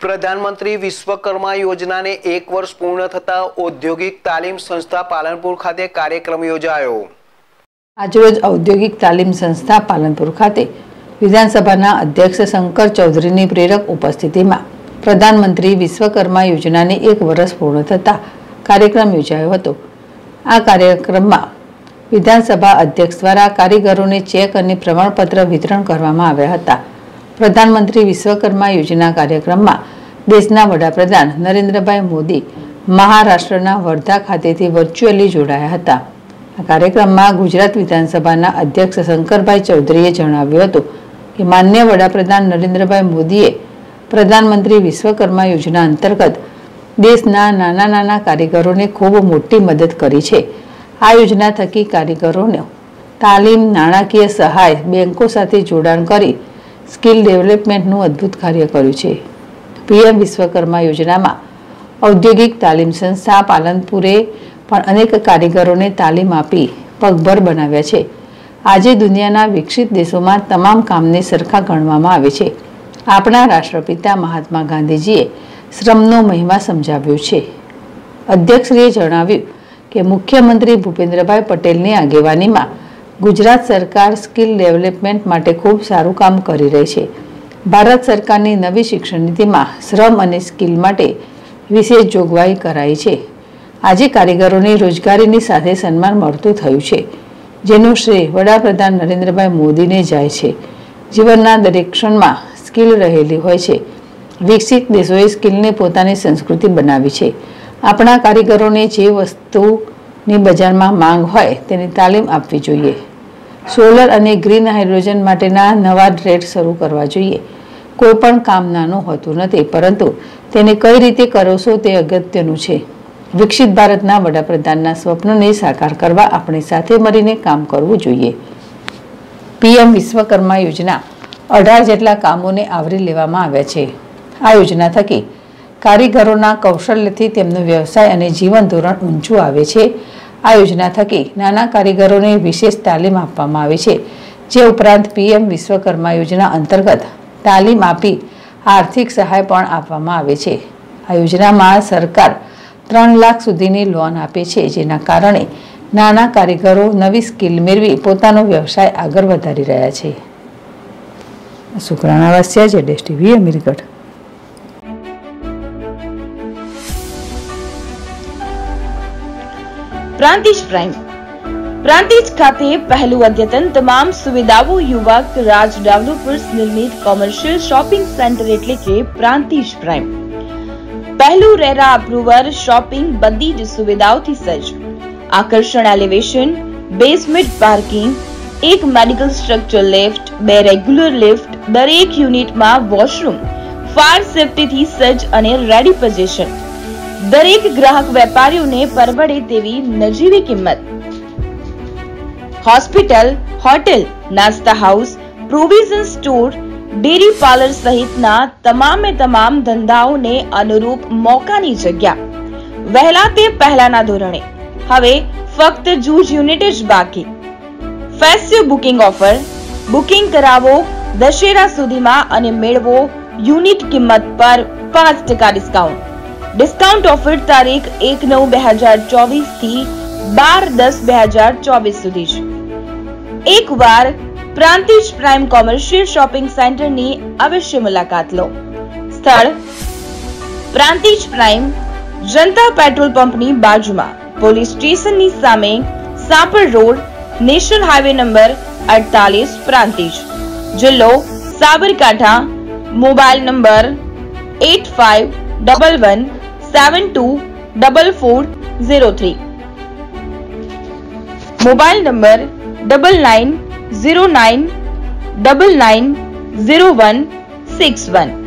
प्रधानमंत्री विश्वकर्मा योजना ने 1 वर्ष पूर्ण थता औद्योगिक तालीम संस्था पालनपुर खाते कार्यक्रम योजायो। આજરોજ औद्योगिक तालीम संस्था पालनपुर खाते विधानसभा अध्यक्ष शंकर चौधरी की प्रेरक उपस्थिति में प्रधानमंत्री विश्वकर्मा योजना ने 1 वर्ष पूर्ण थता कार्यक्रम योजायो हतो। आ कार्यक्रम में विधानसभा अध्यक्ष द्वारा कारीगरों ने चेक और प्रमाणपत्र वितरण करवामां आव्या हता। प्रधानमंत्री विश्वकर्मा योजना कार्यक्रम में देशना वडाप्रधान नरेन्द्रभाई मोदी महाराष्ट्रना वर्धा खातेथी वर्च्युअली जोड़ाया हता। आ कार्यक्रम में गुजरात विधानसभा अध्यक्ष शंकरभाई चौधरीए जणाव्युं हतुं कि माननीय वडाप्रधान नरेन्द्रभाई मोदीए प्रधानमंत्री विश्वकर्मा योजना अंतर्गत देशना नाना नाना कारीगरों ने खूब मोटी मदद करी छे। आ योजना थकी कारीगरों ने तालीम, नाणाकीय सहाय, बेंको साथे जोडाण करी स्किल डेवलपमेंटનું अद्भुत कार्य કર્યું છે। पीएम विश्वकर्मा योजना में औद्योगिक तालीम संस्था पालनपुरे पण अनेक कारीगरों तालीम आपी पगभर बनाव्या छे। आजे दुनियाना विकसित देशों में तमाम कामने सरखा गणवामां आवे छे। आपणा राष्ट्रपिता महात्मा गांधीजीए श्रमनो महिमा समजाव्यो छे। अध्यक्षश्रीए जणाव्युं के मुख्यमंत्री भूपेन्द्रभाई पटेलनी आगेवानी में गुजरात सरकार स्किल डेवलपमेंट माटे खूब सारू काम करी रही है। भारत सरकारनी नवी शिक्षण नीति में श्रम और स्किल माटे विशेष जोगवाई कराई है। आज कारीगरों ने रोजगारी साथे सन्मान मळतुं थयुं छे, जेनुं श्रेय वडाप्रधान नरेन्द्रभाई मोदी ने जाय छे। जीवनना दरेक क्षण में स्किल रहेली होय छे। विकसित देशोए स्किल ने पोतानी संस्कृति बनावी छे। आपणा कारीगरों ने जे वस्तुनी बजार में मांग होय तेनी तालीम आपवी जोईए। सोलर और ग्रीन हाइड्रोजन माटेना नवा ट्रेड शुरू करवा जोईए। कोईपण काम नानुं होतुं नथी, परंतु तेने कई रीते करो छो ते अगत्यनुं छे। विकसित भारतना वडाप्रधानना स्वप्नने साकार करवा आपणे साथे मळीने काम करवुं जोईए। पीएम विश्वकर्मा योजना 18 जेटला कामोने आवरी लेवामां आव्या छे। आ योजना थकी कारीगरोना कौशल्यथी तेमनो व्यवसाय अने जीवन धोरण ऊंचुं आवे छे। आ योजना थकी नाना कारीगरोने विशेष तालीम आपवामां आवे छे। जे उपरांत पीएम विश्वकर्मा योजना अंतर्गत तालीम आपी आर्थिक सहाय पण आपवामां आवे छे। आ योजनामां सरकार 3 लाख सुधीनी लोन आपे छे, जेना कारणे नाना कारीगरो नवी स्किल मेळवी पोतानो व्यवसाय आगळ वधारी रह्या छे। शुक्राणा वासिया, जेडेश टीवी, अमीरगढ़। प्रांतिज प्राइम प्रांतिज खाते पहलू अद्यतन तमाम सुविधाओं युवक राज डेवलपर्स निर्मित कॉमर्शियल शॉपिंग सेंटर एटले के प्रांतिज प्राइम पहलू रेरा अप्रूवर शॉपिंग बधी ज सुविधाओथी सज्ज। आकर्षण एलिवेशन, बेसमेंट पार्किंग, एक medical structure lift, 2 regular lift, दरेक यूनिट में वॉशरूम, फायर सेफ्टी थी सज्ज अने रेडी पोजीशन। दरेक ग्राहक वेपारीओ ने परवड़े तेवी नजीवी किंमत। हॉस्पिटल, होटल, नास्ता house, provision store, dairy parlour सहितना तमामे तमाम धंधाओं ने अनुरूप मौकानी जग्या। वहेला ते पहलाना धोरणे हवे फक्त जूज यूनिट ज बाकी। Festive booking offer. बुकिंग करावो दशेरा सुधीमां अने मेळवो यूनिट किंमत पर 5% डिस्काउंट। डिस्काउंट ऑफर तारीख 1/9/2024 थी 12/10/2024 सुधी। एक बार Prantij prime commercial shopping centre नी अवश्य मुलाकात लो। स्थळ Prantij prime Janata petrol pump नी बाजुमां, पोलीस स्टेशन नी सामे, Sapar road, national highway number 48, Prantij. जिल्लो Sabarkantha. Mobile number 8511724403। Mobile number 9909990161।